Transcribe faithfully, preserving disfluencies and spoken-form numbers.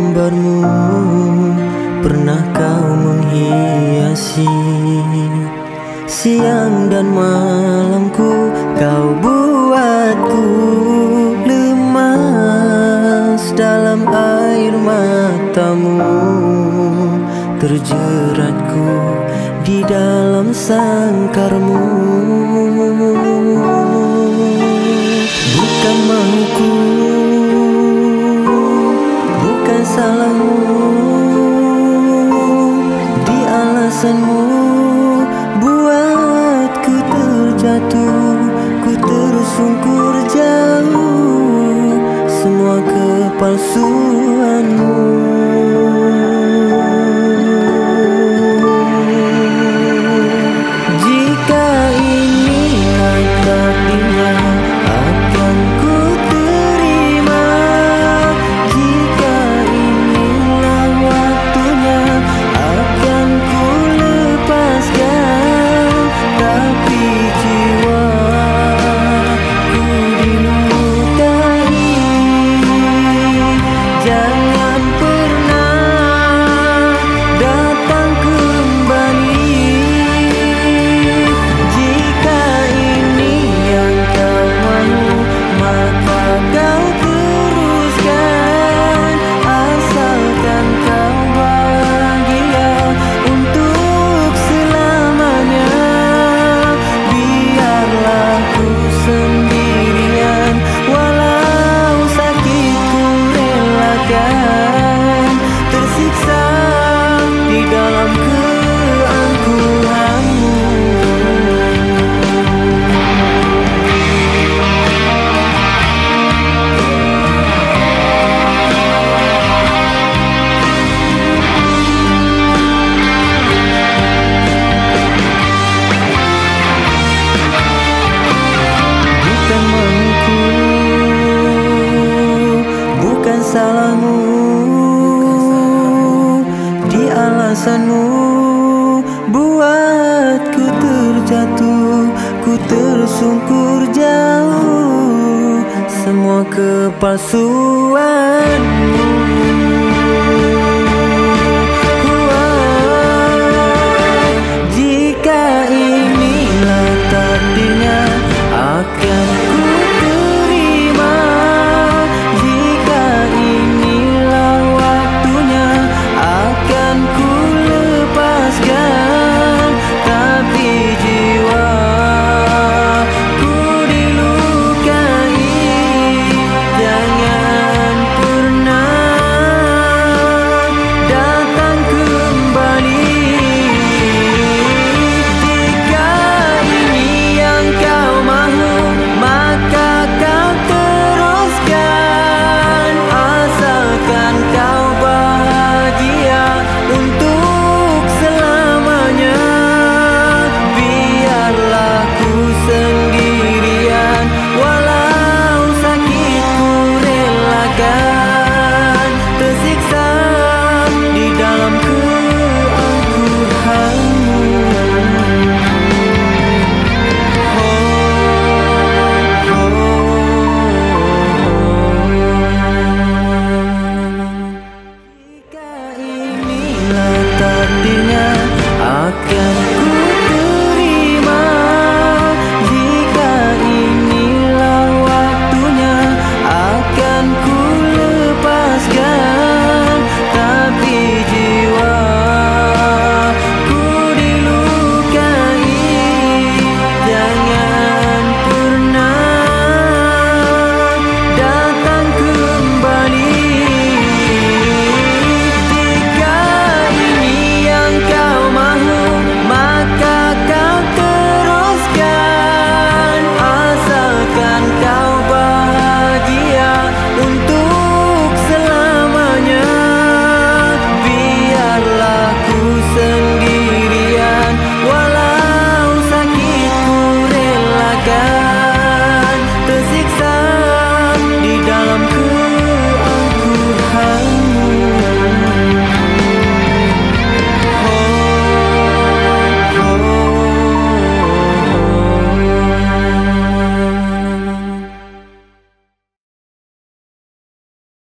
gambarmu pernah kau menghiasi siang dan malamku, kau buatku lemas dalam air matamu, terjeratku di dalam sangkarmu. Bukan mauku, bukan salahmu, di alasanmu buatku terjatuh, ku tersungkur jauh, semua kepalsuanmu. Jika inilah takdirnya, akan ku terima. Jika inilah waktunya, akan ku lepaskan. Tapi jiwaku dilukai, jangan pernah datang kembali. Jika ini yang kau mau, maka kau teruskan, asalkan kau bahagia untuk selamanya. Biarlah ku sendirian, walau sakit ku relakan, tersiksa di dalam keangkuhanmu. Bukan mauku, bukan salahmu, di alasanmu buatku terjatuh, ku tersungkur jauh, semua kepalsuanmu.